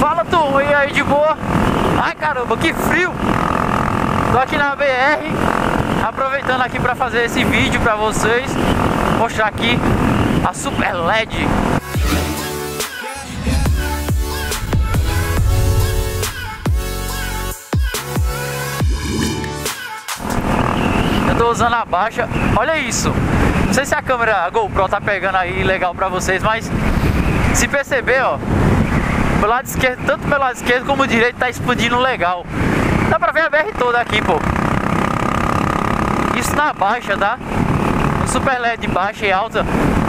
Fala, turma, e aí, de boa? Ai, caramba, que frio! Tô aqui na BR, aproveitando aqui pra fazer esse vídeo pra vocês, mostrar aqui a Super LED. Eu tô usando a baixa, olha isso. Não sei se a câmera a GoPro tá pegando aí legal pra vocês, mas se perceber, ó, pelo lado esquerdo, tanto pelo lado esquerdo como o direito tá expandindo legal. Dá pra ver a BR toda aqui, pô. Isso na baixa, tá? O Super LED baixa e alta,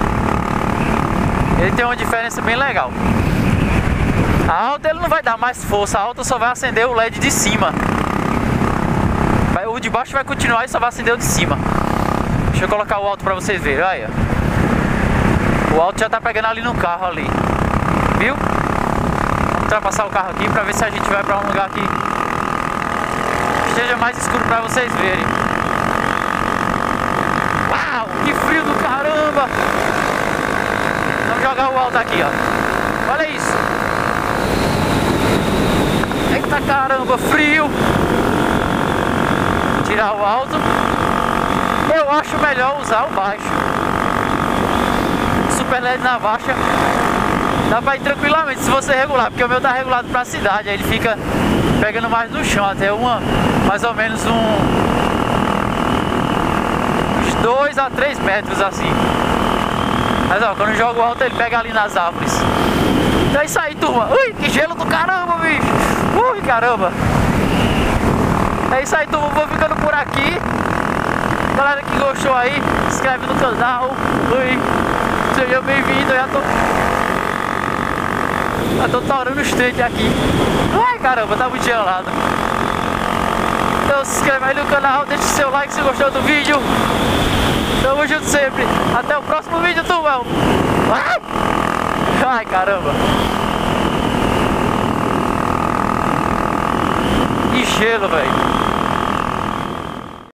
ele tem uma diferença bem legal. A alta ele não vai dar mais força, a alta só vai acender o LED de cima. O de baixo vai continuar e só vai acender o de cima. Deixa eu colocar o alto pra vocês verem, olha. O alto já tá pegando ali no carro ali. Viu? Vamos ultrapassar o carro aqui pra ver se a gente vai pra um lugar que esteja mais escuro pra vocês verem. Uau, que frio do caramba! Vamos jogar o alto aqui, ó. Olha isso. Eita caramba, frio! Tirar o alto. Eu acho melhor usar o baixo. Super LED na baixa dá pra ir tranquilamente se você regular, porque o meu tá regulado pra cidade, aí ele fica pegando mais no chão, até mais ou menos uns 2 a 3 metros assim. Mas ó, quando eu jogo alto ele pega ali nas árvores. Então é isso aí, turma. Ui, que gelo do caramba, bicho. Ui, caramba. É isso aí, turma, vou ficando por aqui. Galera que gostou aí, se inscreve no canal. Ui, seja bem-vindo. Já tô torando os dentes aqui. Ai, caramba, tá muito gelado. Então se inscreve aí no canal, deixa o seu like se gostou do vídeo. Tamo junto sempre. Até o próximo vídeo, turma. Ai, caramba. Que gelo, velho.